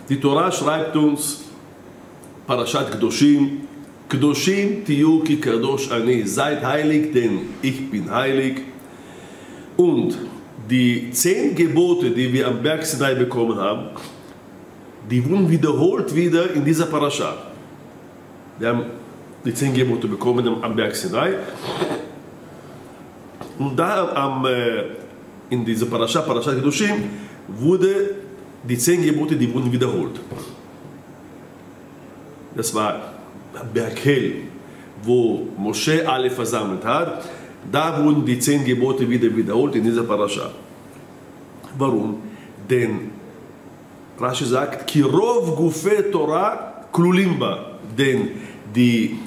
Die Torah schreibt uns, Parashat Kedoshim, Kedoshim tiyu ki kadosh ani, seid heilig, denn ich bin heilig. Und die 10 Gebote, die wir am Berg Sinai bekommen haben, die wurden wiederholt wieder in dieser Parashat. Wir haben die 10 Gebote bekommen am Berg Sinai. Und da in dieser Parashat Kedoshim, wurde die 10 Gebote, die wurden wiederholt. Das war Berg Hel, wo Moshe alle versammelt hat. Da wurden die 10 Gebote wieder wiederholt in dieser Parasha. Warum? Denn Rashi sagt, Kirov Gufe Torah Klulimba. Denn die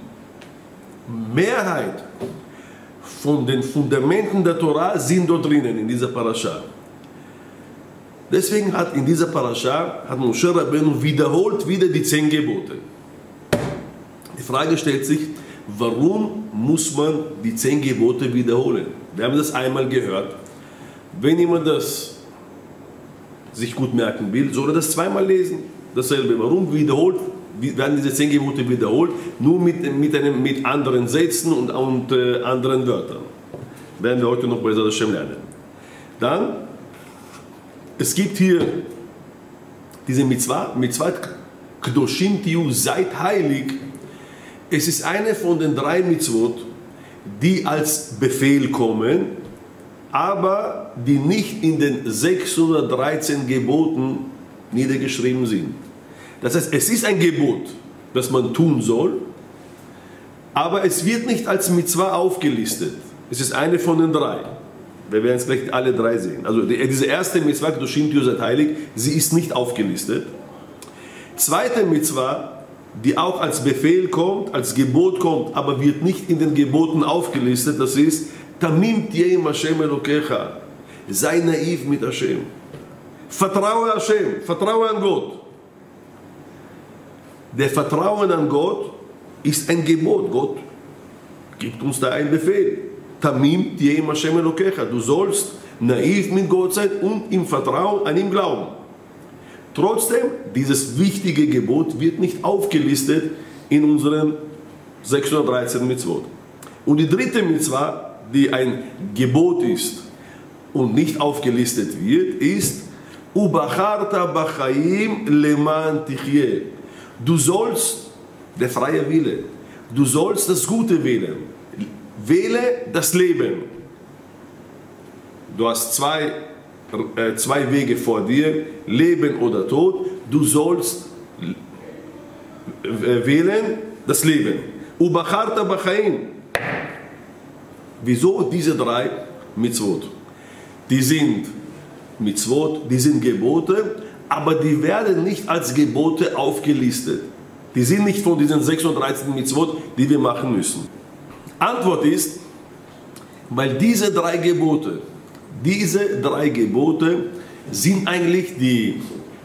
Mehrheit von den Fundamenten der Torah sind dort drinnen, in dieser Parasha. Deswegen hat in dieser Parasha Moshe Rabbeinu wiederholt wieder die 10 Gebote. Die Frage stellt sich, warum muss man die 10 Gebote wiederholen? Wir haben das einmal gehört. Wenn jemand das sich gut merken will, soll er das zweimal lesen. Dasselbe. Warum werden diese 10 Gebote wiederholt? Nur mit anderen Sätzen und anderen Wörtern. Werden wir heute noch bei Bezrat Hashem lernen. Dann, es gibt hier diese Mitzvah Kedoshim tiyu, seid heilig. Es ist eine von den 3 Mitzvot, die als Befehl kommen, aber die nicht in den 613 Geboten niedergeschrieben sind. Das heißt, es ist ein Gebot, das man tun soll, aber es wird nicht als Mitzvah aufgelistet. Es ist eine von den 3. Wir werden es gleich alle 3 sehen. Also diese erste Mitzvah, Kedoshim tiyu, seid heilig, sie ist nicht aufgelistet. Zweite Mitzvah, die auch als Befehl kommt, als Gebot kommt, aber wird nicht in den Geboten aufgelistet, das ist Tamim tiyeh Hashem Elokecha. Sei naiv mit Hashem. Vertraue Hashem, vertraue an Gott. Der Vertrauen an Gott ist ein Gebot. Gott gibt uns da einen Befehl. Tamim tiyeh Hashem Elokecha. Du sollst naiv mit Gott sein und im Vertrauen an ihn glauben. Trotzdem, dieses wichtige Gebot wird nicht aufgelistet in unseren 613 Mitzvot. Und die dritte Mitzvah, die ein Gebot ist und nicht aufgelistet wird, ist Ubacharta b'chaim leman tichyeh. Du sollst, der freie Wille, du sollst das Gute wählen. Wähle das Leben. Du hast zwei Wege vor dir, Leben oder Tod. Du sollst wählen das Leben. Ubacharta b'chaim. Wieso diese 3 Mitzvot? Die sind Mitzvot, die sind Gebote, aber die werden nicht als Gebote aufgelistet. Die sind nicht von diesen 613 Mitzvot, die wir machen müssen. Antwort ist, weil diese 3 Gebote sind eigentlich die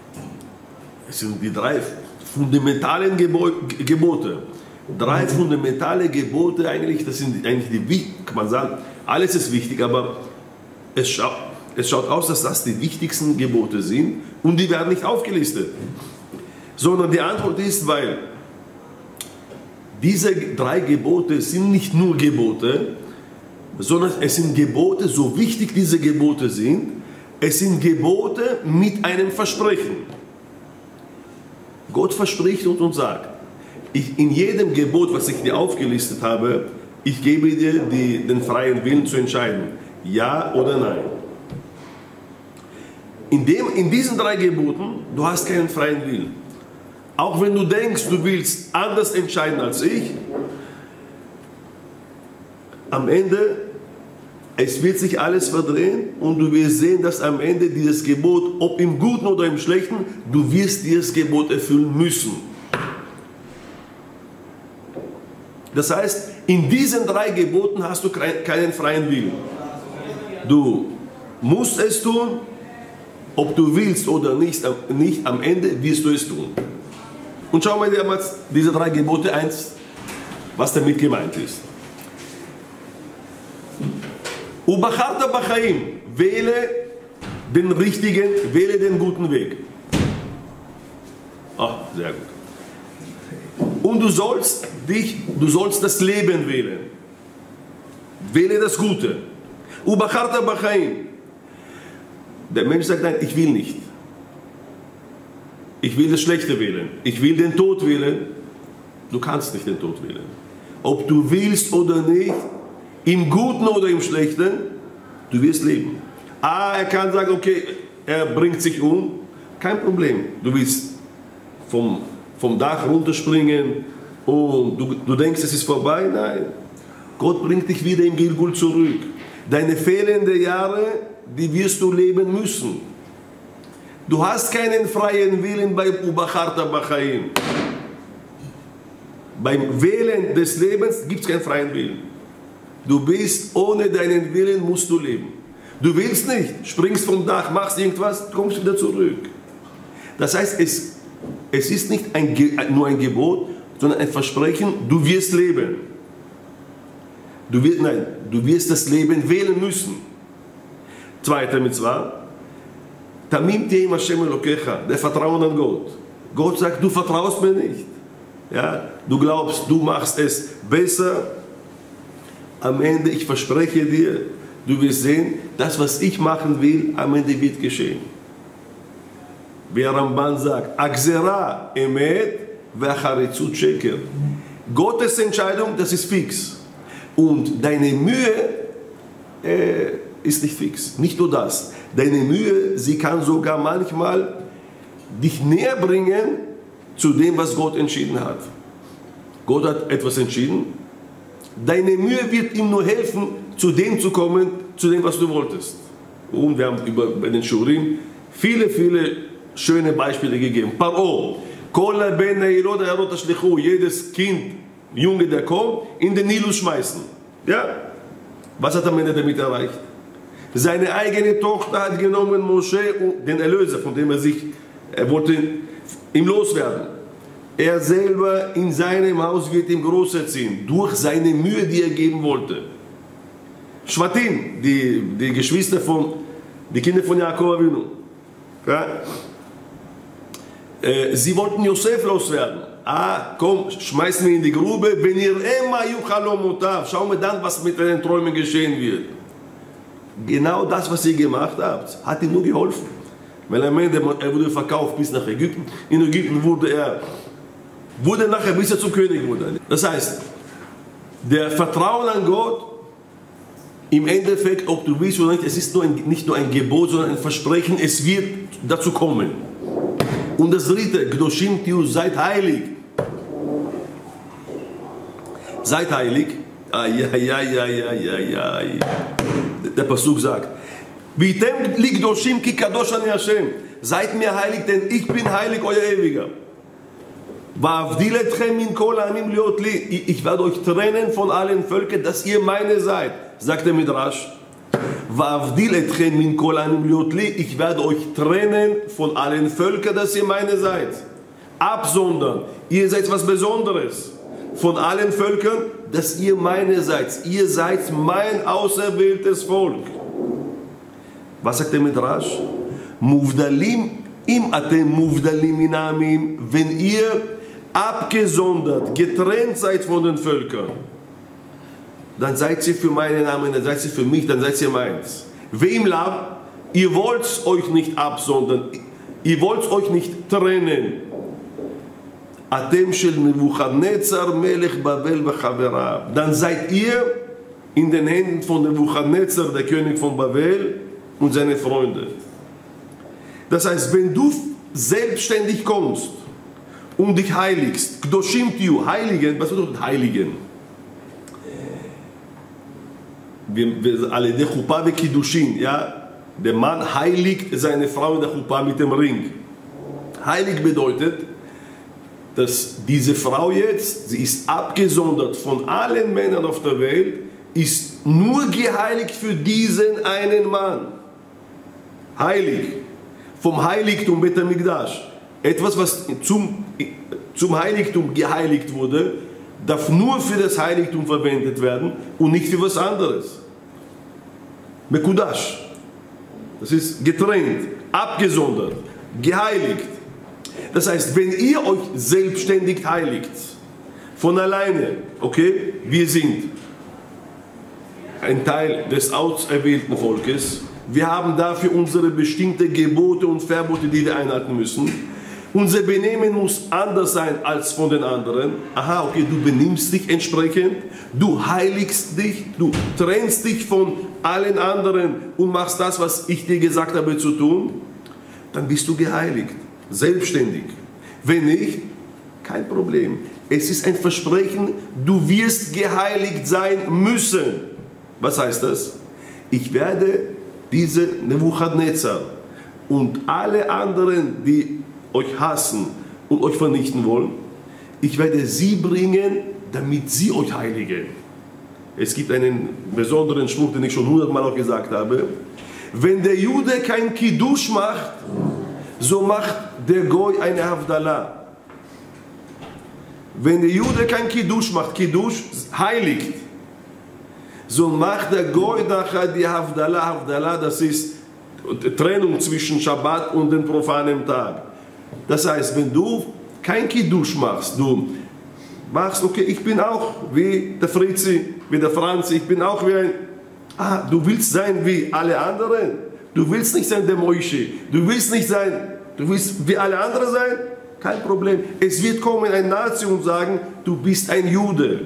3 fundamentalen Gebote. 3 fundamentale Gebote eigentlich, das sind eigentlich kann man sagen, alles ist wichtig, aber es schaut aus, dass das die wichtigsten Gebote sind und die werden nicht aufgelistet. Sondern die Antwort ist, weil diese 3 Gebote sind nicht nur Gebote, sondern es sind Gebote, so wichtig diese Gebote sind, es sind Gebote mit einem Versprechen. Gott verspricht und sagt, in jedem Gebot, was ich dir aufgelistet habe, ich gebe dir den freien Willen zu entscheiden, ja oder nein. In diesen 3 Geboten, du hast keinen freien Willen. Auch wenn du denkst, du willst anders entscheiden als ich, am Ende, es wird sich alles verdrehen und du wirst sehen, dass am Ende dieses Gebot, ob im Guten oder im Schlechten, du wirst dieses Gebot erfüllen müssen. Das heißt, in diesen 3 Geboten hast du keinen freien Willen. Du musst es tun, ob du willst oder nicht, am Ende wirst du es tun. Und schauen wir dir mal diese 3 Gebote 1, was damit gemeint ist. Ubacharta b'chaim, wähle den richtigen, wähle den guten Weg. Ah, sehr gut. Und du sollst das Leben wählen. Wähle das Gute. Ubacharta Bachaim. Der Mensch sagt, nein, ich will nicht. Ich will das Schlechte wählen. Ich will den Tod wählen. Du kannst nicht den Tod wählen. Ob du willst oder nicht, im Guten oder im Schlechten, du wirst leben. Er kann sagen, okay, er bringt sich um. Kein Problem. Du willst vom Dach runterspringen und du denkst, es ist vorbei. Nein. Gott bringt dich wieder im Gilgul zurück. Deine fehlenden Jahre, die wirst du leben müssen. Du hast keinen freien Willen beim Ubacharta Bachaim. Beim Wählen des Lebens gibt es keinen freien Willen. Du bist, ohne deinen Willen musst du leben. Du willst nicht, springst vom Dach, machst irgendwas, kommst wieder zurück. Das heißt, es ist nicht nur ein Gebot, sondern ein Versprechen, du wirst leben. Du wirst das Leben wählen müssen. Zweite Mitzvah, Tamim Teim Hashem Elokecha, der Vertrauen an Gott. Gott sagt, du vertraust mir nicht. Ja, du glaubst, du machst es besser. Am Ende, ich verspreche dir, du wirst sehen, das, was ich machen will, am Ende wird geschehen. Wie Ramban sagt, Agzera Emet ve'acharitzut Sheker. Gottes Entscheidung, das ist fix. Und deine Mühe ist nicht fix. Nicht nur das. Deine Mühe, sie kann sogar manchmal dich näher bringen zu dem, was Gott entschieden hat. Gott hat etwas entschieden. Deine Mühe wird ihm nur helfen, zu dem zu kommen, zu dem, was du wolltest. Und wir haben bei den Shurim viele schöne Beispiele gegeben. Paro, jedes Kind, Junge, der kommt, in den Nilus schmeißen. Ja? Was hat er am Ende damit erreicht? Seine eigene Tochter hat genommen Moshe, den Erlöser, von dem er wollte ihm loswerden. Er selber in seinem Haus wird ihm großerziehen, durch seine Mühe, die er geben wollte. Schwatim, die Geschwister die Kinder von Jakob Avinu. Ja? Sie wollten Josef loswerden. Komm, schmeißen wir in die Grube. Wenn ihr immer Juchalomotav, schauen wir dann, was mit den Träumen geschehen wird. Genau das, was ihr gemacht habt, hat ihm nur geholfen. Weil am Ende, er wurde verkauft bis nach Ägypten. In Ägypten wurde nachher, bis er zum König wurde. Das heißt, der Vertrauen an Gott, im Endeffekt, ob du willst oder nicht, es ist nicht nur ein Gebot, sondern ein Versprechen, es wird dazu kommen. Und das dritte, Gdoshim Tiu, seid heilig. Seid heilig. Der Pasuk sagt, Vitem li Gdoshim ki kadosh ani Hashem. Seid mir heilig, denn ich bin heilig, euer Ewiger. Va'avdil etchem min kol ha'amim liot li. Ich werde euch trennen von allen Völkern, dass ihr meine seid, sagt der Midrash. Va'avdil etchem min kol ha'amim liot li. Ich werde euch trennen von allen Völkern, dass ihr meine seid. Absondern. Ihr seid was Besonderes. Von allen Völkern, dass ihr meine seid. Ihr seid mein auserwähltes Volk. Was sagt der Midrash? Muvdalim im atem muvdalim min ha'amim. Wenn ihr abgesondert, getrennt seid von den Völkern, dann seid ihr für meinen Namen, dann seid ihr für mich, dann seid ihr meins. Wem lab? Ihr wollt euch nicht absondern, ihr wollt euch nicht trennen. Atem shel Nebuchadnezzar melech Babel v'chaverav. Dann seid ihr in den Händen von Nebuchadnezzar, der König von Babel, und seine Freunde. Das heißt, wenn du selbstständig kommst und dich heiligst, Gdoshim Tiu, heiligen, was bedeutet heiligen? Wir alle, der Chuppah ve Kiddushin, ja, der Mann heiligt seine Frau in der Chuppah mit dem Ring. Heilig bedeutet, dass diese Frau jetzt, sie ist abgesondert von allen Männern auf der Welt, ist nur geheiligt für diesen einen Mann. Heilig. Vom Heiligtum Bet HaMikdash. Etwas, was zum Heiligtum geheiligt wurde, darf nur für das Heiligtum verwendet werden und nicht für was anderes. Mekudash. Das ist getrennt, abgesondert, geheiligt. Das heißt, wenn ihr euch selbstständig heiligt, von alleine, okay, wir sind ein Teil des auserwählten Volkes, wir haben dafür unsere bestimmten Gebote und Verbote, die wir einhalten müssen. Unser Benehmen muss anders sein als von den anderen. Aha, okay, du benimmst dich entsprechend, du heiligst dich, du trennst dich von allen anderen und machst das, was ich dir gesagt habe zu tun, dann bist du geheiligt, selbstständig. Wenn nicht, kein Problem. Es ist ein Versprechen, du wirst geheiligt sein müssen. Was heißt das? Ich werde diese Nebuchadnezzar und alle anderen, die euch hassen und euch vernichten wollen, ich werde sie bringen, damit sie euch heiligen. Es gibt einen besonderen Spruch, den ich schon 100-mal auch gesagt habe. Wenn der Jude kein Kiddush macht, so macht der Goy eine Havdalah. Wenn der Jude kein Kiddush macht, Kiddush heiligt, so macht der Goy nachher die Havdalah. Havdalah, das ist Trennung zwischen Schabbat und dem profanen Tag. Das heißt, wenn du kein Kiddush machst, du machst, okay, ich bin auch wie der Fritzi, wie der Franz, ich bin auch wie ein, du willst sein wie alle anderen, du willst nicht sein der Moishe, du willst nicht sein, du willst wie alle anderen sein, kein Problem. Es wird kommen ein Nazi und sagen, du bist ein Jude.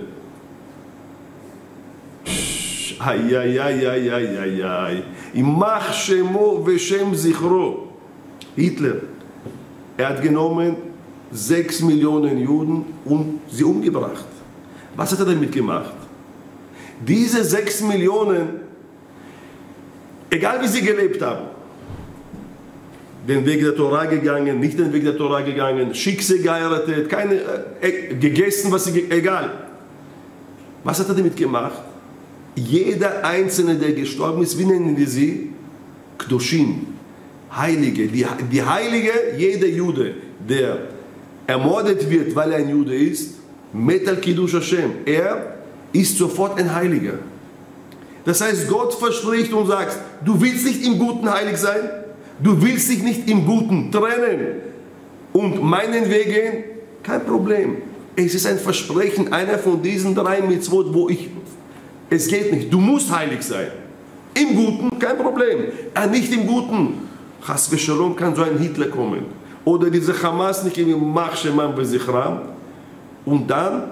Imach Shemo Veshem Zichro. Hitler, er hat genommen 6 Millionen Juden und sie umgebracht. Was hat er damit gemacht? Diese 6 Millionen, egal wie sie gelebt haben, den Weg der Torah gegangen, nicht den Weg der Torah gegangen, Schicksal geheiratet, keine, gegessen, was sie, egal. Was hat er damit gemacht? Jeder Einzelne, der gestorben ist, wie nennen wir sie? Kdoshim, Heilige. Die Heilige, jeder Jude, der ermordet wird, weil er ein Jude ist, Metal Kiddush Hashem, er ist sofort ein Heiliger. Das heißt, Gott verspricht und sagt, du willst nicht im Guten heilig sein, du willst dich nicht im Guten trennen und meinen Weg gehen, kein Problem. Es ist ein Versprechen, einer von diesen 3 Mitzvot, wo es geht nicht, du musst heilig sein. Im Guten, kein Problem. Nicht im Guten, Chas v'Shalom, kann so ein Hitler kommen. Oder diese Hamas nicht im Mach Shemam v'Zichram. Und dann,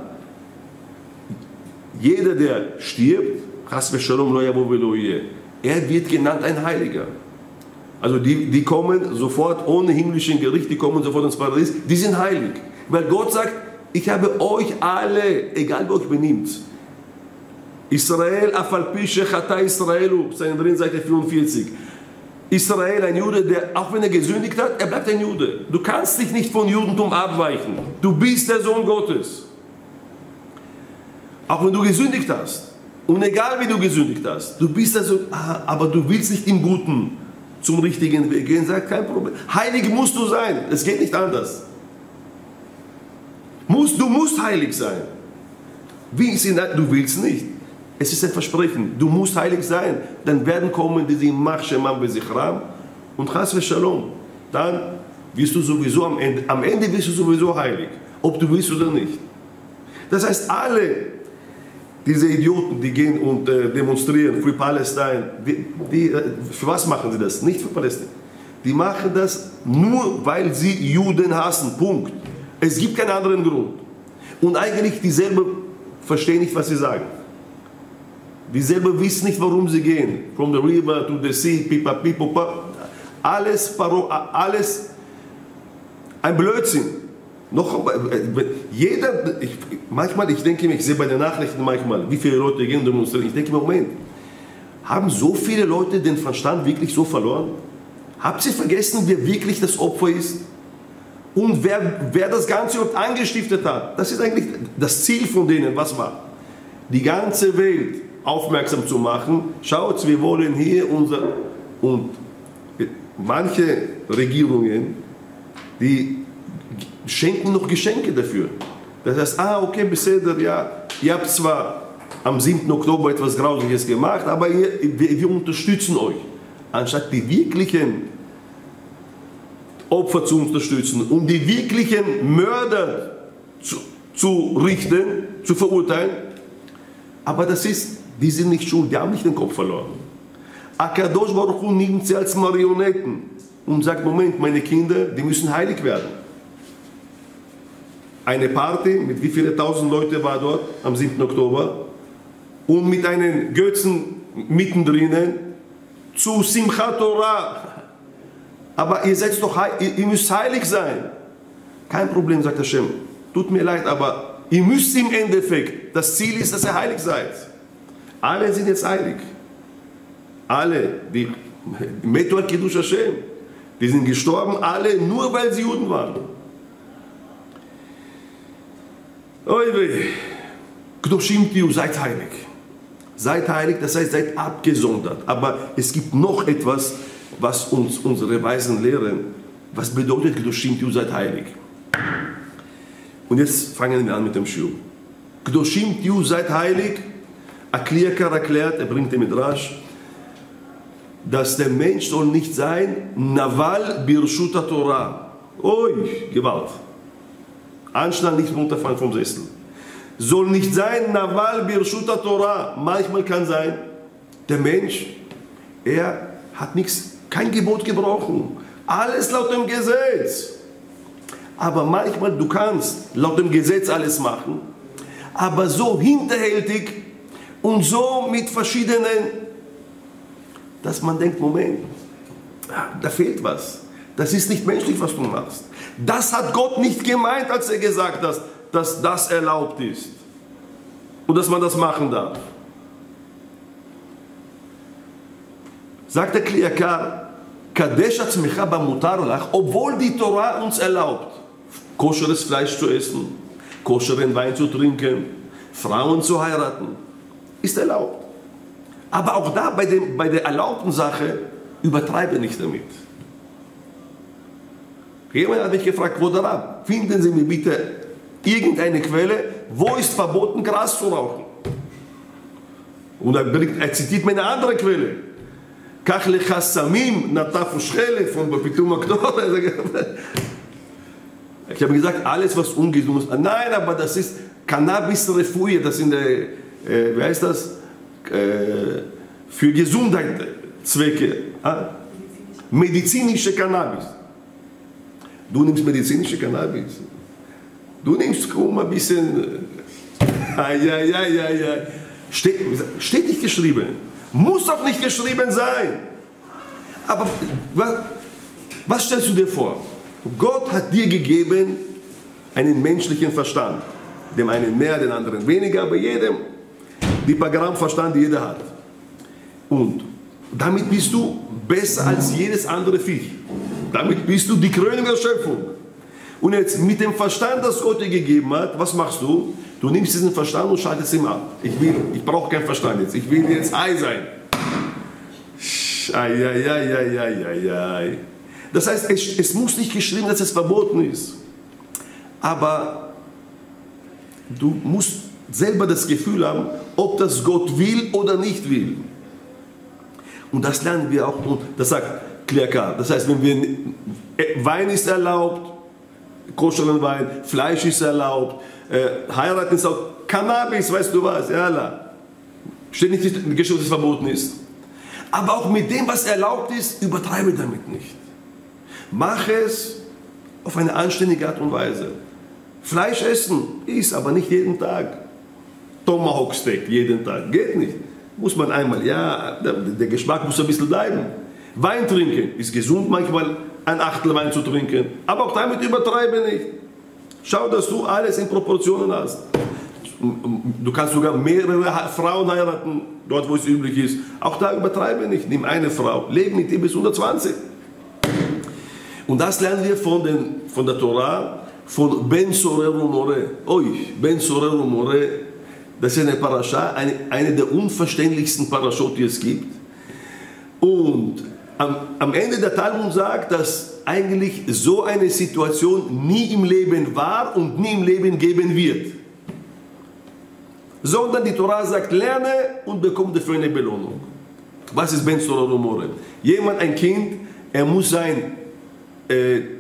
jeder, der stirbt, Chas v'Shalom lo yavo v'lo yeh, er wird genannt ein Heiliger. Also die kommen sofort ohne himmlischen Gericht, die kommen sofort ins Paradies, die sind heilig. Weil Gott sagt, ich habe euch alle, egal wie euch benimmt, Israel, Afalpi Shechata Israelu, Sanhedrin, Seite 44. Israel, ein Jude, der, auch wenn er gesündigt hat, er bleibt ein Jude. Du kannst dich nicht von Judentum abweichen. Du bist der Sohn Gottes. Auch wenn du gesündigt hast. Und egal wie du gesündigt hast, du bist der Sohn, aber du willst nicht im Guten zum richtigen Weg gehen, sagt kein Problem. Heilig musst du sein, es geht nicht anders. Du musst heilig sein. Wie ist du willst nicht. Es ist ein Versprechen, du musst heilig sein, dann werden kommen diese Mach Shemam v'Zichram und Chas v'Shalom. Dann wirst du sowieso am Ende wirst du sowieso heilig, ob du willst oder nicht. Das heißt, alle diese Idioten, die gehen und demonstrieren für Palästina, für was machen sie das? Nicht für Palästina. Die machen das nur, weil sie Juden hassen, Punkt. Es gibt keinen anderen Grund. Und eigentlich dieselben verstehen nicht, was sie sagen. Die selber wissen nicht, warum sie gehen. From the river to the sea, pipa, pipa, alles ein Blödsinn. Ich denke mir, ich sehe bei den Nachrichten manchmal, wie viele Leute gehen demonstrieren. Ich denke mir, Moment, haben so viele Leute den Verstand wirklich so verloren? Habt ihr vergessen, wer wirklich das Opfer ist? Und wer das Ganze überhaupt angestiftet hat? Das ist eigentlich das Ziel von denen, was war? Die ganze Welt aufmerksam zu machen, schaut, wir wollen hier und manche Regierungen, die schenken noch Geschenke dafür. Das heißt, okay, beseder, ja, ihr habt zwar am 7. Oktober etwas Grausliches gemacht, aber wir unterstützen euch. Anstatt die wirklichen Opfer zu unterstützen, um die wirklichen Mörder zu richten, zu verurteilen. Aber die sind nicht schuld, die haben nicht den Kopf verloren. Akadosh Baruch Hu nimmt sie als Marionetten und sagt, Moment, meine Kinder, die müssen heilig werden. Eine Party, mit wie viele tausend Leute war dort am 7. Oktober und mit einem Götzen mittendrin zu Simchat Torah. Aber ihr seid doch, ihr müsst heilig sein. Kein Problem, sagt Hashem. Tut mir leid, aber ihr müsst im Endeffekt, das Ziel ist, dass ihr heilig seid. Alle sind jetzt heilig. Alle, die Metu al Kiddush Hashem, die sind gestorben, alle nur weil sie Juden waren. Oive, Kedoshim Tihu, seid heilig. Seid heilig, das heißt, seid abgesondert. Aber es gibt noch etwas, was uns unsere Weisen lehren. Was bedeutet Kedoshim Tihu, seid heilig? Und jetzt fangen wir an mit dem Shiur. Kedoshim Tihu, seid heilig. Kli Yakar erklärt, er bringt den Midrash, dass der Mensch soll nicht sein, Naval Birshut Torah. Oi, Gewalt. Anschnallen, nicht runterfallen vom Sessel. Soll nicht sein, Naval Birshut Torah. Manchmal kann sein, der Mensch, er hat nichts, kein Gebot gebrochen. Alles laut dem Gesetz. Aber manchmal, du kannst laut dem Gesetz alles machen, aber so hinterhältig und so mit verschiedenen, dass man denkt, Moment, da fehlt was. Das ist nicht menschlich, was du machst. Das hat Gott nicht gemeint, als er gesagt hat, dass das erlaubt ist. Und dass man das machen darf. Sagt der Kli Yakar, Kadesh atzmecha b'mutar lach, obwohl die Torah uns erlaubt, koscheres Fleisch zu essen, koscheren Wein zu trinken, Frauen zu heiraten, ist erlaubt. Aber auch da, bei der erlaubten Sache, übertreibe nicht damit. Jemand hat mich gefragt, wo der Rab? Finden Sie mir bitte irgendeine Quelle, wo ist verboten, Gras zu rauchen? Und er zitiert mir eine andere Quelle. Kach lecha samim nataf ushchele von Bapitum Aktor. Ich habe gesagt, alles was ungesund ist. Nein, aber das ist Cannabis Refui, das sind, wie heißt das? Für Gesundheitszwecke. Medizinische Cannabis. Du nimmst medizinische Cannabis. Du nimmst kaum ein bisschen. Steht nicht geschrieben. Muss doch nicht geschrieben sein. Aber was stellst du dir vor? Gott hat dir gegeben einen menschlichen Verstand. Dem einen mehr, den anderen weniger, aber jedem die paar Gramm Verstand, die jeder hat. Und damit bist du besser als jedes andere Viech. Damit bist du die Krönung der Schöpfung. Und jetzt mit dem Verstand, das Gott dir gegeben hat, was machst du? Du nimmst diesen Verstand und schaltest ihn ab. Ich brauche keinen Verstand jetzt. Ich will jetzt Ei sein. Das heißt, es muss nicht geschrieben, dass es verboten ist. Aber du musst selber das Gefühl haben, ob das Gott will oder nicht will. Und das lernen wir auch. Und das sagt Kli Yakar. Das heißt, wenn wir Wein ist erlaubt, koscheren Wein, Fleisch ist erlaubt, heiraten ist auch Cannabis, weißt du was, ja, steht nicht in der Geschrift, dass es verboten ist. Aber auch mit dem, was erlaubt ist, übertreibe damit nicht. Mach es auf eine anständige Art und Weise. Fleisch essen ist aber nicht jeden Tag. Tomahawk Steak jeden Tag, geht nicht. Muss man einmal, ja, der Geschmack muss ein bisschen bleiben. Wein trinken ist gesund, manchmal ein Achtel Wein zu trinken, aber auch damit übertreibe nicht. Schau, dass du alles in Proportionen hast. Du kannst sogar mehrere Frauen heiraten, dort wo es üblich ist. Auch da übertreibe nicht. Nimm eine Frau, lebe mit ihr bis 120. Und das lernen wir von der Torah, von Ben Sorer und More. Ben Sorer und More, das ist eine Parascha, eine der unverständlichsten Parashot, die es gibt. Und am Ende der Talmud sagt, dass eigentlich so eine Situation nie im Leben war und nie im Leben geben wird. Sondern die Torah sagt, lerne und bekomme dafür eine Belohnung. Was ist Ben Sorer und More? Jemand, ein Kind, er muss sein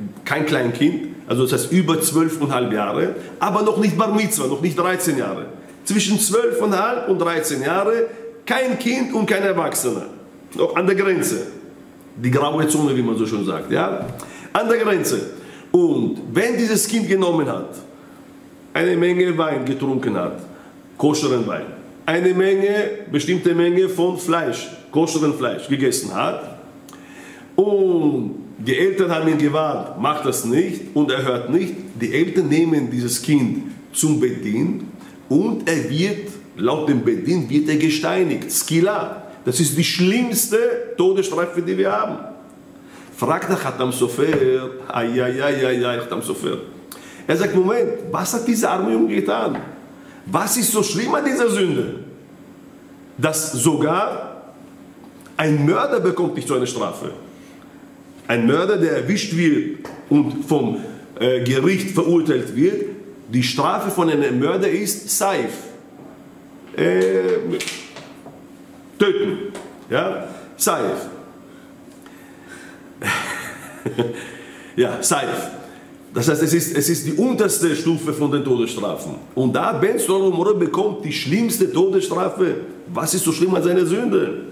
kein Kleinkind, also das heißt über 12,5 Jahre, aber noch nicht Bar Mitzvah, noch nicht 13 Jahre. Zwischen 12,5 und 13 Jahre kein Kind und kein Erwachsener. Noch an der Grenze. Die graue Zone, wie man so schon sagt. Ja? An der Grenze. Und wenn dieses Kind genommen hat, eine Menge Wein getrunken hat, koscheren Wein, eine bestimmte Menge von Fleisch, koscheren Fleisch gegessen hat, und die Eltern haben ihn gewarnt, macht das nicht, und er hört nicht, die Eltern nehmen dieses Kind zum Bedin und er wird, laut dem Bedin, wird er gesteinigt, Skila. Das ist die schlimmste Todesstrafe, die wir haben. Fragt der Khatam Sofer, Khatam Sofer. Er sagt, Moment, was hat dieser arme Junge getan? Was ist so schlimm an dieser Sünde? Dass sogar ein Mörder bekommt nicht so eine Strafe. Ein Mörder, der erwischt wird und vom Gericht verurteilt wird, die Strafe von einem Mörder ist Saif. Töten. Ja? Saif. Ja, Saif. Das heißt, es ist die unterste Stufe von den Todesstrafen. Und da Ben Solomon bekommt die schlimmste Todesstrafe. Was ist so schlimm an seiner Sünde?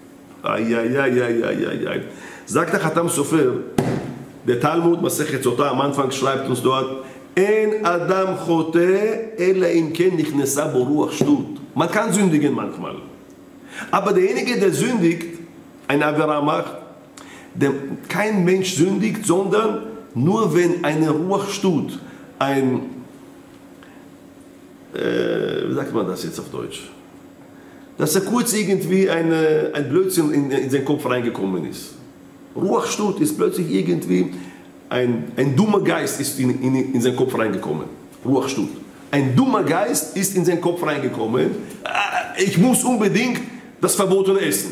Sagt der Khatam Sofer, der Talmud, Masechet Sotah, am Anfang schreibt uns dort, En Adam chote, ela im ken nichnesa bo ruach shtut. Man kann sündigen manchmal. Aber derjenige, der sündigt, ein Avera macht, kein Mensch sündigt, sondern nur wenn eine Ruach Shtut, wie sagt man das jetzt auf Deutsch? Dass er kurz irgendwie ein Blödsinn in seinen Kopf reingekommen ist. Ruach Shtut ist plötzlich irgendwie ein dummer Geist ist in seinen Kopf reingekommen. Ruach Shtut. Ein dummer Geist ist in seinen Kopf reingekommen. Ich muss unbedingt das Verbotene essen.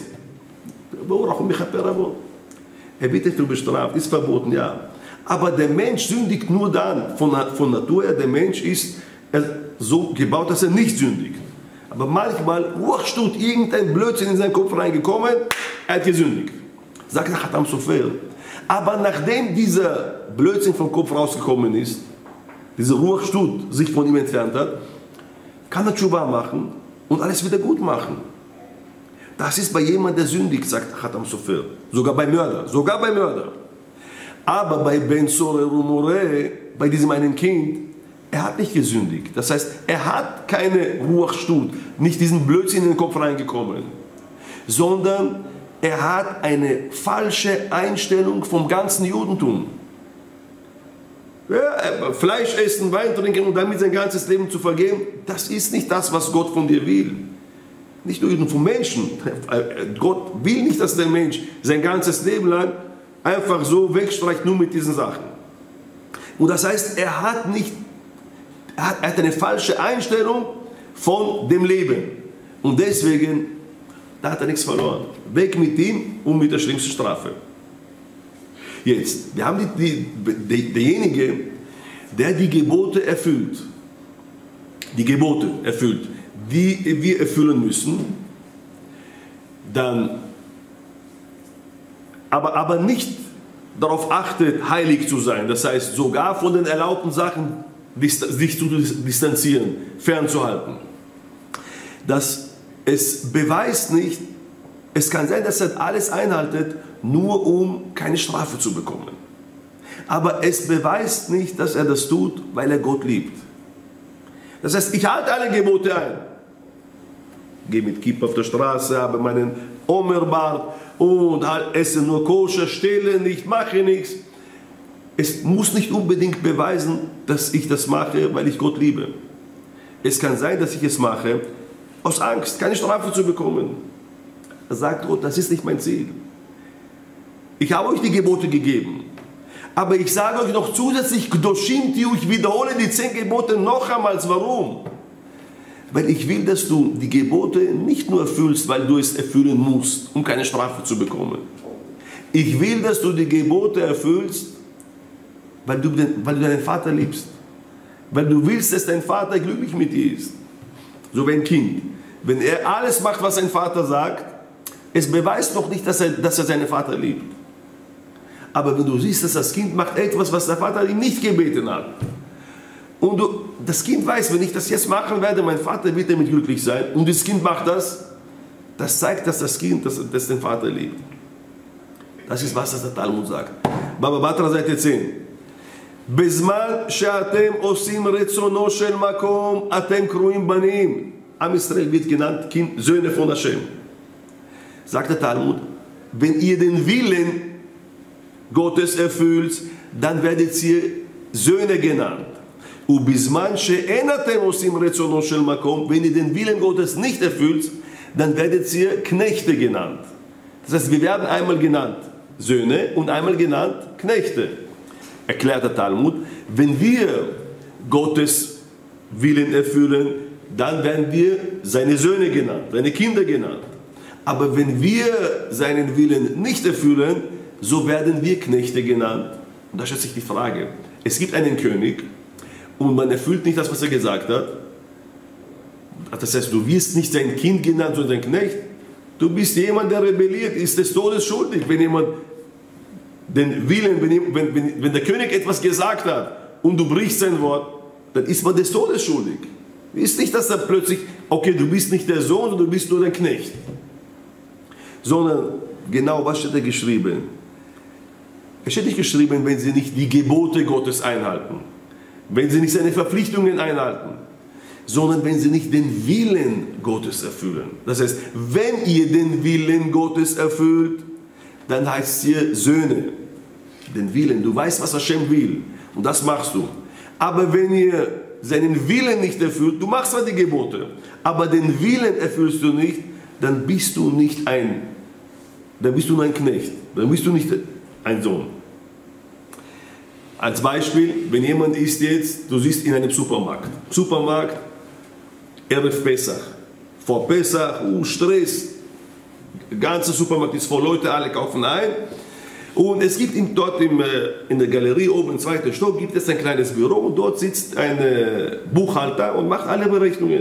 Er wird dafür bestraft, ist verboten, ja. Aber der Mensch sündigt nur dann, von Natur her, der Mensch ist so gebaut, dass er nicht sündigt. Aber manchmal, Ruach Shtut, irgendein Blödsinn in seinen Kopf reingekommen, er hat gesündigt. Sagt der Khatam Sofer. Aber nachdem dieser Blödsinn vom Kopf rausgekommen ist, diese Ruach Shtut sich von ihm entfernt hat, kann er Tshuva machen und alles wieder gut machen. Das ist bei jemandem, der sündigt, sagt Khatam Sofer. Sogar bei Mörder. Sogar bei Mörder. Aber bei Ben Solomon, bei diesem einen Kind, er hat nicht gesündigt. Das heißt, er hat keine Ruach Shtut, nicht diesen Blödsinn in den Kopf reingekommen, sondern er hat eine falsche Einstellung vom ganzen Judentum. Ja, Fleisch essen, Wein trinken und damit sein ganzes Leben zu vergehen, das ist nicht das, was Gott von dir will. Nicht nur vom Menschen. Gott will nicht, dass der Mensch sein ganzes Leben lang einfach so wegstreicht, nur mit diesen Sachen. Und das heißt, er hat eine falsche Einstellung von dem Leben. Und deswegen, da hat er nichts verloren. Weg mit ihm und mit der schlimmsten Strafe. Jetzt, wir haben derjenige, der die Gebote erfüllt. Die Gebote erfüllt, die wir erfüllen müssen, dann aber nicht darauf achtet, heilig zu sein. Das heißt, sogar von den erlaubten Sachen sich zu distanzieren, fernzuhalten. Es beweist nicht, es kann sein, dass er alles einhaltet, nur um keine Strafe zu bekommen. Aber es beweist nicht, dass er das tut, weil er Gott liebt. Das heißt, ich halte alle Gebote ein. Gehe mit Kipp auf der Straße, habe meinen Omerbart und esse nur koscher, stehle nicht, mache nichts. Es muss nicht unbedingt beweisen, dass ich das mache, weil ich Gott liebe. Es kann sein, dass ich es mache, aus Angst, keine Strafe zu bekommen. Da sagt Gott, das ist nicht mein Ziel. Ich habe euch die Gebote gegeben. Aber ich sage euch noch zusätzlich, ich wiederhole die 10 Gebote noch einmal. Warum? Weil ich will, dass du die Gebote nicht nur erfüllst, weil du es erfüllen musst, um keine Strafe zu bekommen. Ich will, dass du die Gebote erfüllst, weil du deinen Vater liebst. Weil du willst, dass dein Vater glücklich mit dir ist. So wie ein Kind. Wenn er alles macht, was sein Vater sagt, es beweist noch nicht, dass er seinen Vater liebt. Aber wenn du siehst, dass das Kind macht etwas, was der Vater ihm nicht gebeten hat, und das Kind weiß, wenn ich das jetzt machen werde, mein Vater wird damit glücklich sein, und das Kind macht das, das zeigt, dass das Kind das den Vater liebt. Das ist, was das der Talmud sagt. Baba Batra, Seite 10. בזמן שאתם עושים רצונו של מקום, אתם קרואים בנים. Am Israel wird genannt Kind, Söhne von Hashem. Sagt der Talmud, wenn ihr den Willen Gottes erfüllt, dann werdet ihr Söhne genannt. ובזמן שאין אתם עושים רצונו של מקום, wenn ihr den Willen Gottes nicht erfüllt, dann werdet ihr Knechte genannt. Das heißt, wir werden einmal genannt Söhne und einmal genannt Knechte. Erklärt der Talmud, wenn wir Gottes Willen erfüllen, dann werden wir seine Söhne genannt, seine Kinder genannt. Aber wenn wir seinen Willen nicht erfüllen, so werden wir Knechte genannt. Und da stellt sich die Frage, es gibt einen König und man erfüllt nicht das, was er gesagt hat. Das heißt, du wirst nicht sein Kind genannt, sondern sein Knecht. Du bist jemand, der rebelliert, ist des Todes schuldig, wenn jemand den Willen, wenn der König etwas gesagt hat und du brichst sein Wort, dann ist man des Todes schuldig. Ist nicht, dass er plötzlich, okay, du bist nicht der Sohn, sondern du bist nur der Knecht. Sondern, genau, was steht da geschrieben? Es steht nicht geschrieben, wenn sie nicht die Gebote Gottes einhalten, wenn sie nicht seine Verpflichtungen einhalten, sondern wenn sie nicht den Willen Gottes erfüllen. Das heißt, wenn ihr den Willen Gottes erfüllt, dann heißt ihr Söhne, den Willen. Du weißt, was Hashem will und das machst du. Aber wenn ihr seinen Willen nicht erfüllt, du machst zwar die Gebote, aber den Willen erfüllst du nicht, dann bist du nicht dann bist du nur ein Knecht, dann bist du nicht ein Sohn. Als Beispiel, wenn jemand ist jetzt, du siehst in einem Supermarkt, Erev Pesach, vor Pesach, Stress, der ganze Supermarkt ist voll, Leute, alle kaufen ein. Und es gibt dort in der Galerie oben im zweiten Stock gibt es ein kleines Büro und dort sitzt ein Buchhalter und macht alle Berechnungen.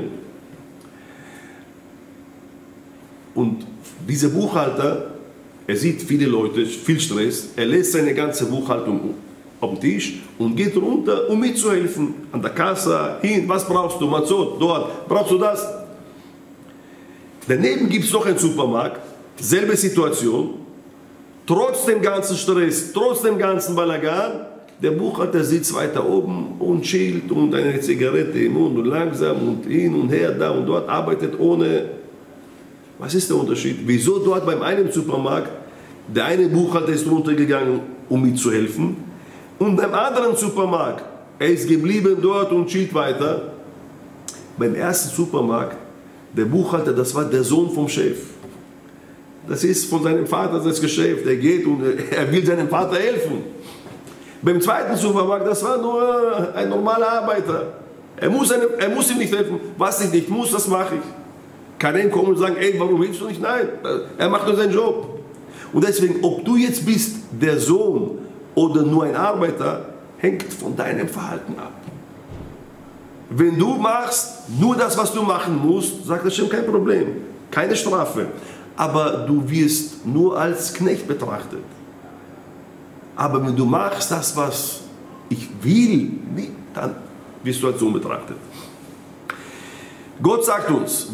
Und dieser Buchhalter, er sieht viele Leute, viel Stress, er lässt seine ganze Buchhaltung auf den Tisch und geht runter, um mitzuhelfen. An der Kasse, hin, was brauchst du, Mazot, dort, brauchst du das? Daneben gibt es noch einen Supermarkt, selbe Situation, trotz dem ganzen Stress, trotz dem ganzen Balagan, der Buchhalter sitzt weiter oben und chillt und eine Zigarette im Mund und langsam und hin und her, da und dort, arbeitet ohne. Was ist der Unterschied? Wieso dort beim einen Supermarkt, der eine Buchhalter ist runtergegangen, um mitzuhelfen, und beim anderen Supermarkt, er ist geblieben dort und chillt weiter. Beim ersten Supermarkt, der Buchhalter, das war der Sohn vom Chef. Das ist von seinem Vater das Geschäft. Er geht und er will seinem Vater helfen. Beim zweiten Supermarkt, das war nur ein normaler Arbeiter. Er muss ihm nicht helfen. Was ich nicht muss, das mache ich. Kann er kommen und sagen, ey, warum hilfst du nicht? Nein, er macht nur seinen Job. Und deswegen, ob du jetzt bist der Sohn oder nur ein Arbeiter, hängt von deinem Verhalten ab. Wenn du machst nur das, was du machen musst, sagt Hashem, kein Problem, keine Strafe. Aber du wirst nur als Knecht betrachtet. Aber wenn du machst das, was ich will, dann wirst du als Sohn betrachtet. Gott sagt uns,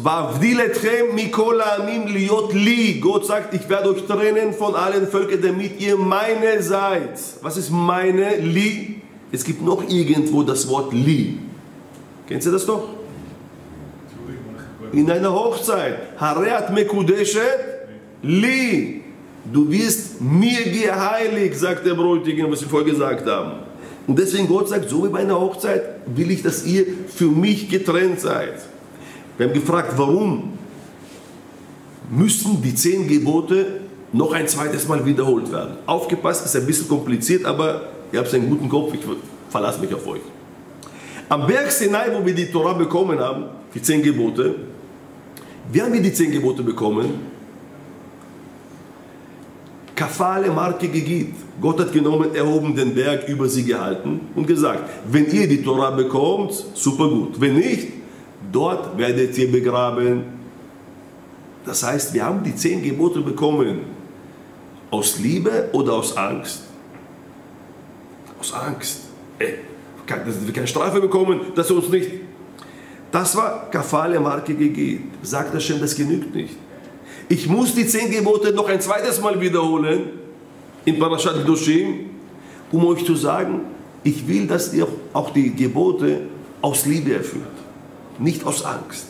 Gott sagt, ich werde euch trennen von allen Völkern, damit ihr meine seid. Was ist meine? Li? Es gibt noch irgendwo das Wort Li. Kennst du das doch? In einer Hochzeit. Hareat Mekudeshet Li. Du wirst mir geheiligt, sagt der Bräutigam, was wir vorher gesagt haben. Und deswegen Gott sagt, so wie bei einer Hochzeit will ich, dass ihr für mich getrennt seid. Wir haben gefragt, warum müssen die 10 Gebote noch ein zweites Mal wiederholt werden? Aufgepasst, ist ein bisschen kompliziert, aber ihr habt einen guten Kopf, ich verlasse mich auf euch. Am Berg Sinai, wo wir die Torah bekommen haben, die 10 Gebote, wie haben wir die 10 Gebote bekommen? Kafale Marke Gegit. Gott hat genommen, erhoben den Berg über sie gehalten und gesagt, wenn ihr die Torah bekommt, super gut. Wenn nicht, dort werdet ihr begraben. Das heißt, wir haben die 10 Gebote bekommen. Aus Liebe oder aus Angst? aus Angst. Wir keine Strafe bekommen, dass er uns nicht. Das war Kafale Marke GG. Sagt Hashem, das genügt nicht. Ich muss die 10 Gebote noch ein zweites Mal wiederholen in Parashat Kedoshim, um euch zu sagen, ich will, dass ihr auch die Gebote aus Liebe erfüllt, nicht aus Angst.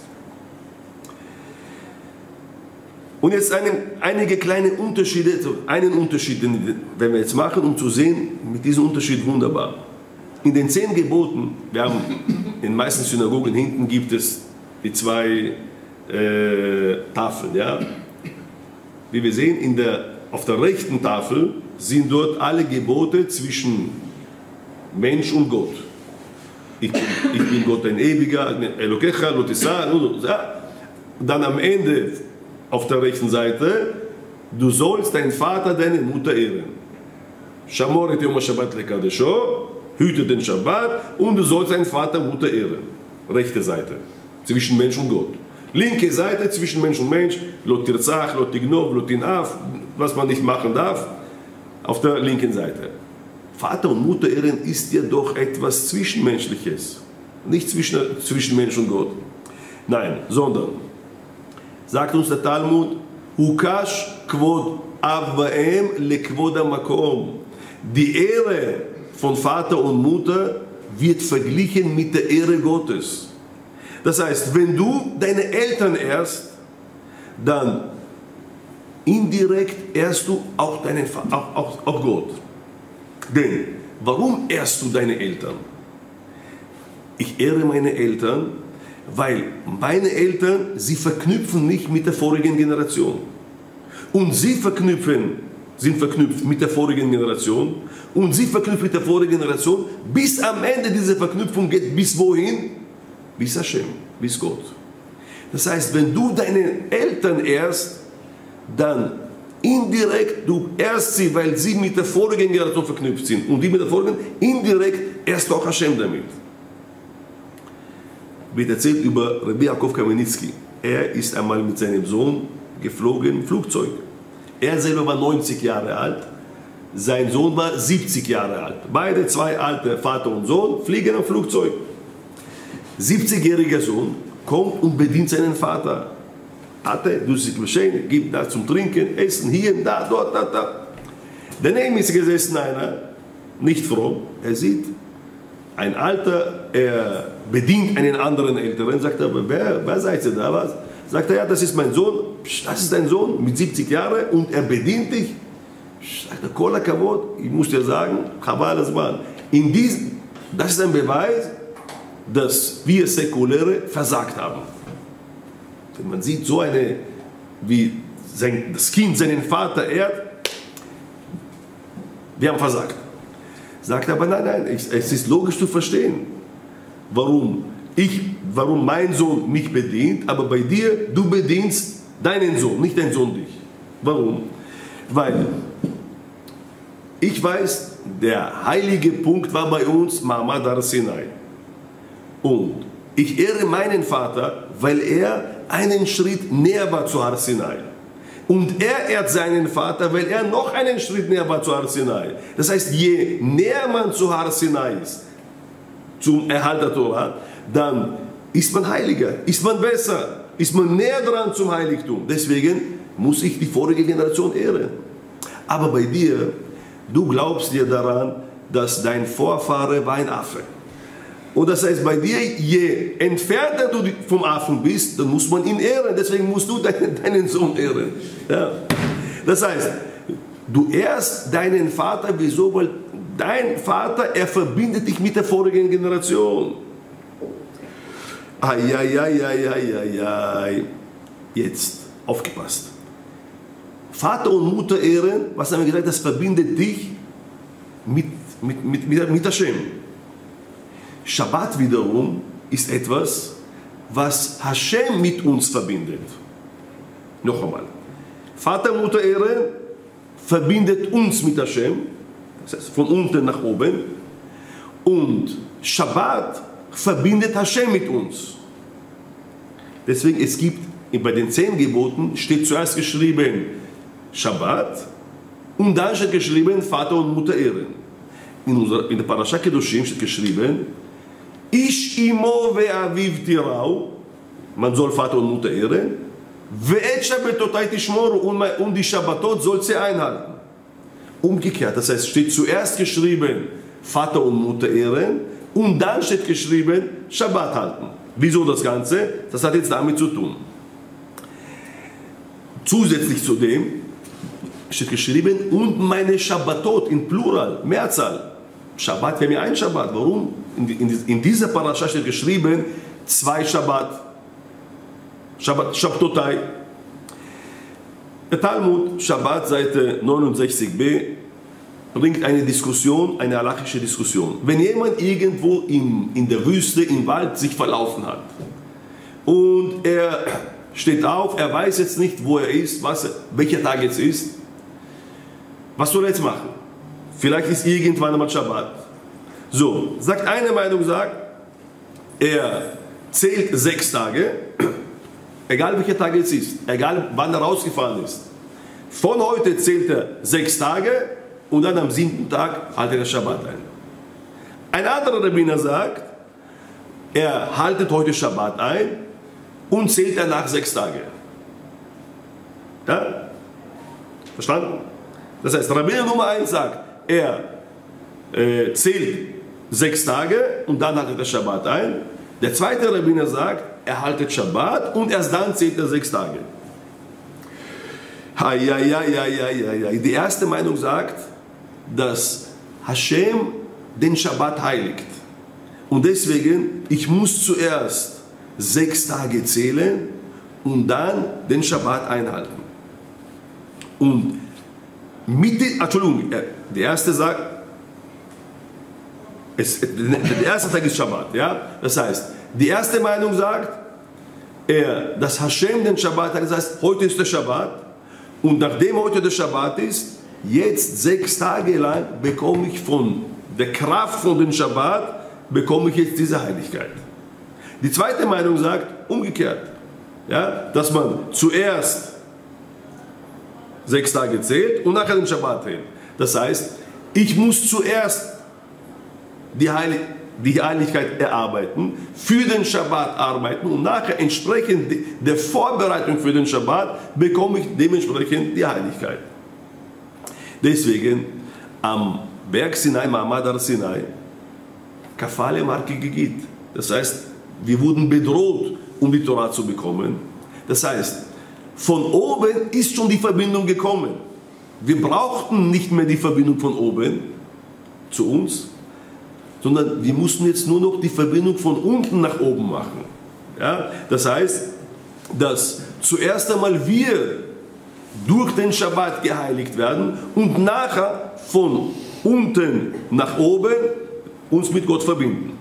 Und jetzt einige kleine Unterschiede, einen Unterschied, den werden wir jetzt machen, um zu sehen, mit diesem Unterschied wunderbar. In den 10 Geboten, wir haben in den meisten Synagogen hinten gibt es die 2 Tafeln. Ja? Wie wir sehen, auf der rechten Tafel sind dort alle Gebote zwischen Mensch und Gott. Ich bin Gott ein Ewiger, Elokecha, Lotisa, und dann am Ende auf der rechten Seite, du sollst deinen Vater, deine Mutter ehren. Shamoret Yom HaShabbat lekadesho, hüte den Shabbat und du sollst deinen Vater, Mutter ehren. Rechte Seite, zwischen Mensch und Gott. Linke Seite, zwischen Mensch und Mensch, Lot tirzach, Lot tignov, Lot tinaf, was man nicht machen darf, auf der linken Seite. Vater und Mutter ehren ist ja doch etwas Zwischenmenschliches. Nicht zwischen Mensch und Gott. Nein, sondern, sagt uns der Talmud, Hukash kvod av va'em lekvod hamakom. Die Ehre von Vater und Mutter wird verglichen mit der Ehre Gottes. Das heißt, wenn du deine Eltern ehrst, dann indirekt ehrst du auch Gott. Denn, warum ehrst du deine Eltern? Ich ehre meine Eltern, weil meine Eltern, sie verknüpfen mich mit der vorigen Generation. Und sie sind verknüpft mit der vorigen Generation. Und sie verknüpft mit der vorigen Generation, bis am Ende diese Verknüpfung geht, bis wohin? Bis Hashem, bis Gott. Das heißt, wenn du deine Eltern ehrst, dann indirekt, du ehrst sie, weil sie mit der vorigen Generation verknüpft sind. Und die mit der vorigen, indirekt ehrst du auch Hashem damit. Wird erzählt über Rabbi Yaakov Kamenetsky. Er ist einmal mit seinem Sohn geflogen im Flugzeug. Er selber war 90 Jahre alt, sein Sohn war 70 Jahre alt. Beide, 2 alte, Vater und Sohn, fliegen am Flugzeug. 70-jähriger Sohn kommt und bedient seinen Vater. Du sich beschehen, gib das zum Trinken, Essen, hier, da, dort, da. Daneben ist gesessen einer, nicht fromm, er sieht, ein Alter, er bedient einen anderen Älteren, sagt er, aber wer seid ihr da, was? Sagt er, ja, das ist mein Sohn, das ist dein Sohn mit 70 Jahren und er bedient dich. Sagt er, Kol HaKavod, ich muss dir sagen, Chabal Azman. Das ist ein Beweis, dass wir Säkuläre versagt haben. Wenn man sieht, so eine, wie das Kind seinen Vater ehrt, wir haben versagt. Sagt aber, nein, es ist logisch zu verstehen, warum mein Sohn mich bedient, aber bei dir, du bedienst deinen Sohn, nicht dein Sohn dich. Warum? Weil ich weiß, der heilige Punkt war bei uns Ma'amad Har Sinai. Und ich ehre meinen Vater, weil er einen Schritt näher war zu Har Sinai. Und er ehrt seinen Vater, weil er noch einen Schritt näher war zu Har Sinai. Das heißt, je näher man zu Har Sinai ist, zum Erhalt der Torah, dann ist man heiliger, ist man besser, ist man näher dran zum Heiligtum. Deswegen muss ich die vorige Generation ehren. Aber bei dir, du glaubst dir daran, dass dein Vorfahre war ein Affe. Und das heißt, bei dir, je entfernter du vom Affen bist, dann muss man ihn ehren. Deswegen musst du deinen Sohn ehren. Ja. Das heißt, du ehrst deinen Vater, wieso? Weil dein Vater, er verbindet dich mit der vorigen Generation. Jetzt, aufgepasst. Vater und Mutter ehren, was haben wir gesagt, das verbindet dich mit Hashem. Shabbat wiederum ist etwas, was Hashem mit uns verbindet. Noch einmal. Vater und Mutter ehren verbindet uns mit Hashem, das heißt von unten nach oben. Und Shabbat verbindet Hashem mit uns. Deswegen, es gibt bei den 10 Geboten, steht zuerst geschrieben Shabbat und dann steht geschrieben Vater und Mutter ehren. in der Parashat Kedoshim steht geschrieben, Ish imo ve'aviv tirau, man soll Vater und Mutter ehren, ve'et shabbatotai tishmoru, und die Shabbatot soll sie einhalten. Umgekehrt, das heißt, steht zuerst geschrieben, Vater und Mutter ehren, und dann steht geschrieben, Shabbat halten. Wieso das Ganze? Das hat jetzt damit zu tun. Zusätzlich zu dem steht geschrieben, und meine Shabbatot in Plural, Mehrzahl. Shabbat, wir haben ja ein Shabbat. Warum? In dieser Parascha steht geschrieben, 2 Shabbat. Shabbatotai. Der Talmud, Shabbat, Seite 69b, bringt eine Diskussion, eine halachische Diskussion. Wenn jemand irgendwo in der Wüste, im Wald sich verlaufen hat und er steht auf, er weiß jetzt nicht, wo er ist, welcher Tag jetzt ist, was soll er jetzt machen? Vielleicht ist irgendwann einmal Shabbat. So, eine Meinung sagt, er zählt 6 Tage, egal welcher Tag es ist, egal wann er rausgefahren ist. Von heute zählt er 6 Tage und dann am 7. Tag haltet er Shabbat ein. Ein anderer Rabbiner sagt, er haltet heute Shabbat ein und zählt danach 6 Tage. Ja? Verstanden? Das heißt, Rabbiner Nummer 1 sagt, er zählt 6 Tage und dann haltet er Shabbat ein. Der zweite Rabbiner sagt, er haltet Shabbat und erst dann zählt er 6 Tage. Die erste Meinung sagt, dass Hashem den Shabbat heiligt. Und deswegen, ich muss zuerst 6 Tage zählen und dann den Shabbat einhalten. Und der erste sagt, der erste Tag ist Shabbat. Ja? Das heißt, die erste Meinung sagt, dass Hashem den Shabbat hat, das heißt, heute ist der Shabbat und nachdem heute der Shabbat ist, jetzt 6 Tage lang bekomme ich von der Kraft von dem Shabbat, bekomme ich jetzt diese Heiligkeit. Die zweite Meinung sagt, umgekehrt, ja, dass man zuerst 6 Tage zählt und nachher den Shabbat hält. Das heißt, ich muss zuerst die Heiligkeit erarbeiten, für den Shabbat arbeiten und nachher entsprechend der Vorbereitung für den Shabbat bekomme ich dementsprechend die Heiligkeit. Deswegen am Berg Sinai, Ma'amad Har Sinai, Kafale Marke Gigit. Das heißt, wir wurden bedroht, um die Torah zu bekommen. Das heißt, von oben ist schon die Verbindung gekommen. Wir brauchten nicht mehr die Verbindung von oben zu uns, sondern wir mussten jetzt nur noch die Verbindung von unten nach oben machen. Ja? Das heißt, dass zuerst einmal wir durch den Shabbat geheiligt werden und nachher von unten nach oben uns mit Gott verbinden.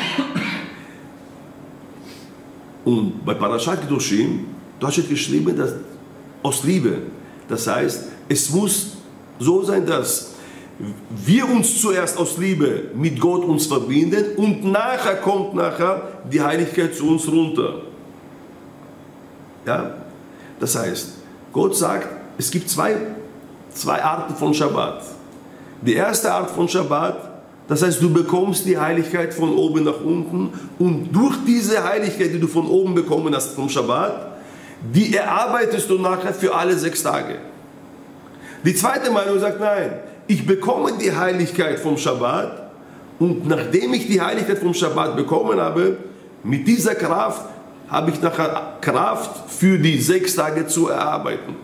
Und bei Parashat Kedoshim, da steht geschrieben, dass aus Liebe. Das heißt, es muss so sein, dass wir uns zuerst aus Liebe mit Gott uns verbinden und nachher kommt die Heiligkeit zu uns runter. Ja? Das heißt, Gott sagt, es gibt zwei Arten von Shabbat. Die erste Art von Shabbat, das heißt, du bekommst die Heiligkeit von oben nach unten und durch diese Heiligkeit, die du von oben bekommen hast vom Shabbat, die erarbeitest du nachher für alle 6 Tage. Die zweite Meinung sagt, nein, ich bekomme die Heiligkeit vom Shabbat und nachdem ich die Heiligkeit vom Shabbat bekommen habe, mit dieser Kraft habe ich nachher Kraft für die 6 Tage zu erarbeiten.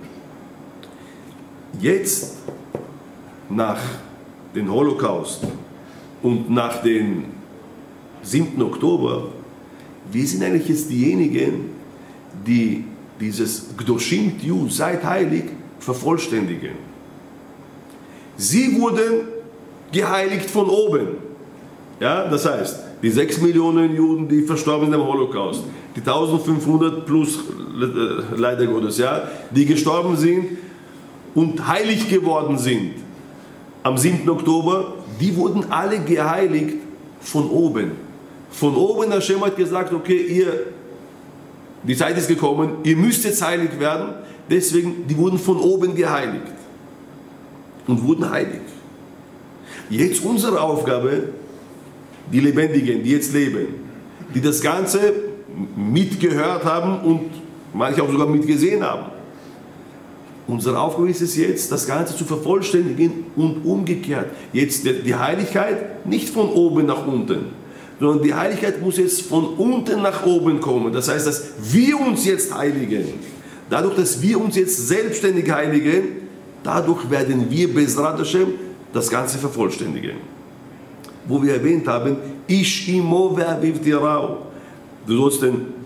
Jetzt, nach dem Holocaust und nach dem 7. Oktober, wir sind eigentlich jetzt diejenigen, die dieses Kedoshim Tiyu, seid heilig, vervollständigen. Sie wurden geheiligt von oben. Ja, das heißt, die 6 Millionen Juden, die verstorben sind im Holocaust, die 1500 plus, leider Gottes, ja, die gestorben sind und heilig geworden sind am 7. Oktober, die wurden alle geheiligt von oben. Von oben, Hashem hat gesagt, okay, die Zeit ist gekommen, ihr müsst jetzt heilig werden, deswegen, die wurden von oben geheiligt und wurden heilig. Jetzt unsere Aufgabe, die Lebendigen, die jetzt leben, die das Ganze mitgehört haben und manche auch sogar mitgesehen haben. Unsere Aufgabe ist es jetzt, das Ganze zu vervollständigen und umgekehrt. Jetzt die Heiligkeit nicht von oben nach unten, sondern die Heiligkeit muss jetzt von unten nach oben kommen. Das heißt, dass wir uns jetzt heiligen. Dadurch, dass wir uns jetzt selbstständig heiligen, dadurch werden wir Bezrat Hashem das Ganze vervollständigen. Wo wir erwähnt haben, Ish imo ve'aviv tirau. Du sollst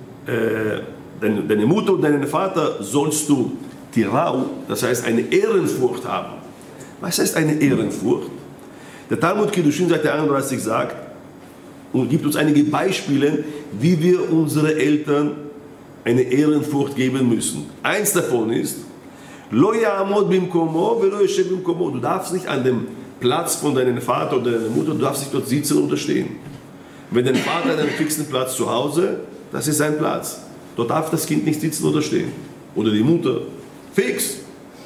deine Mutter und deinen Vater sollst du Tirau, das heißt eine Ehrenfurcht haben. Was heißt eine Ehrenfurcht? Der Talmud Kiddushin Seite 31 sagt und gibt uns einige Beispiele, wie wir unsere Eltern eine Ehrenfurcht geben müssen. Eins davon ist, Lo ya'amod bimkomo velo yeshev bimkomo. Du darfst nicht an dem Platz von deinem Vater oder deiner Mutter, du darfst nicht dort sitzen oder stehen. Wenn dein Vater hat einen fixen Platz zu Hause, das ist sein Platz. Dort darf das Kind nicht sitzen oder stehen. Oder die Mutter. Fix.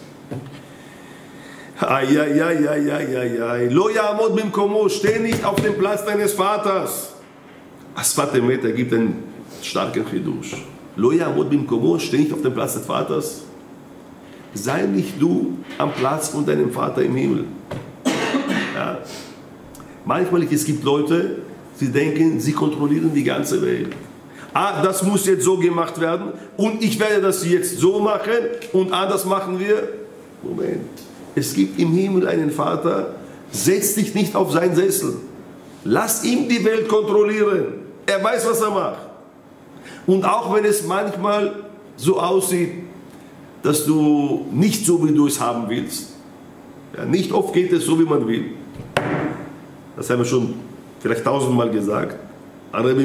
Lo ya'amod bimkomo, steh nicht auf dem Platz deines Vaters. Asfat Emet ergibt einen starken Chidush. Lo ya'amod bimkomo, steh nicht auf dem Platz des Vaters. Sei nicht du am Platz von deinem Vater im Himmel. Ja. Manchmal es gibt Leute, sie denken, sie kontrollieren die ganze Welt. Ah, das muss jetzt so gemacht werden und ich werde das jetzt so machen und anders machen wir. Moment, es gibt im Himmel einen Vater, setz dich nicht auf seinen Sessel. Lass ihn die Welt kontrollieren. Er weiß, was er macht. Und auch wenn es manchmal so aussieht, dass du nicht so, wie du es haben willst. Ja, nicht oft geht es so, wie man will. Das haben wir schon vielleicht 1000-mal gesagt. Rebbe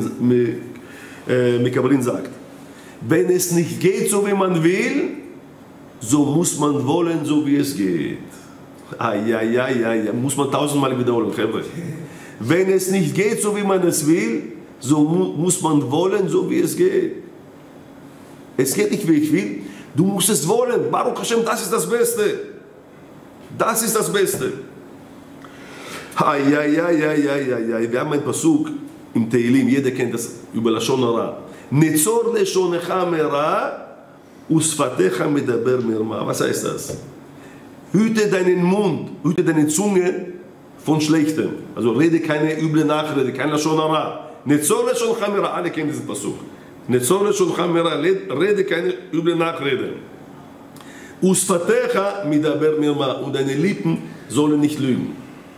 Mikabrin sagt, wenn es nicht geht, so wie man will, so muss man wollen, so wie es geht. Muss man 1000-mal wiederholen. Wenn es nicht geht, so wie man es will, so muss man wollen, so wie es geht. Es geht nicht, wie ich will. Du musst es wollen. Baruch Hashem, das ist das Beste. Das ist das Beste. Wir haben ein Pasuk im Teilim, jeder kennt das über Lashon Hara. Netzor leshonecha mera usfatecha medaber mirma. Was heißt das? Hüte deinen Mund, hüte deine Zunge von Schlechtem. Also rede keine üble Nachrede, kein Lashon Hara. Netzor leshonecha mera, alle kennen diesen Pasuk. Netzor leshonecha mera, rede keine üble Nachrede. Usfatecha medaber mirma, und deine Lippen sollen nicht lügen.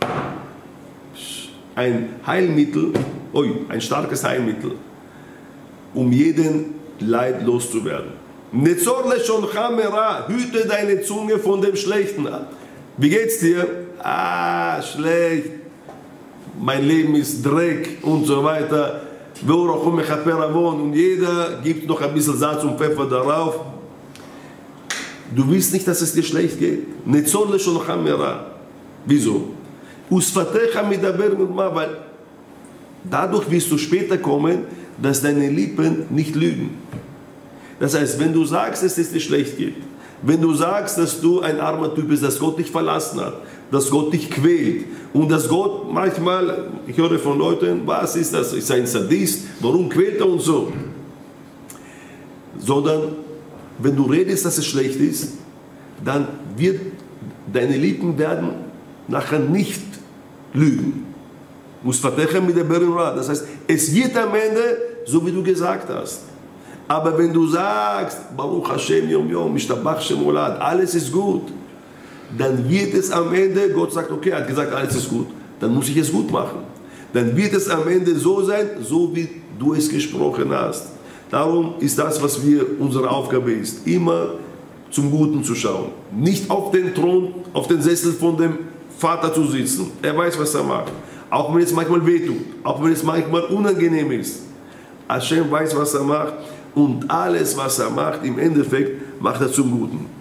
Ein Heilmittel, ein starkes Heilmittel, um jeden Leid loszuwerden. Netzor leshoncha mera, hüte deine Zunge von dem Schlechten ab. Wie geht's dir? Ah, schlecht. Mein Leben ist Dreck und so weiter. Und jeder gibt noch ein bisschen Salz und Pfeffer darauf. Du willst nicht, dass es dir schlecht geht. Netzor leshoncha mera. Wieso? Usfatecha medaber mirma, weil dadurch wirst du später kommen, dass deine Lippen nicht lügen. Das heißt, wenn du sagst, dass es dir schlecht geht, wenn du sagst, dass du ein armer Typ bist, dass Gott dich verlassen hat, dass Gott dich quält und dass Gott manchmal, ich höre von Leuten, was ist das, ist ein Sadist, warum quält er uns so? Sondern, wenn du redest, dass es schlecht ist, dann wird deine Lippen werden nachher nicht lügen. Das heißt, es wird am Ende so, wie du gesagt hast. Aber wenn du sagst, Baruch Hashem Yom Yom, Mishtabach Shem Olad, alles ist gut, dann wird es am Ende, Gott sagt, okay, er hat gesagt, alles ist gut, dann muss ich es gut machen. Dann wird es am Ende so sein, so wie du es gesprochen hast. Darum ist das, was unsere Aufgabe ist, immer zum Guten zu schauen. Nicht auf den Thron, auf den Sessel von dem Vater zu sitzen. Er weiß, was er macht. Auch wenn es manchmal wehtut, auch wenn es manchmal unangenehm ist. Hashem weiß, was er macht, und alles, was er macht, im Endeffekt macht er zum Guten.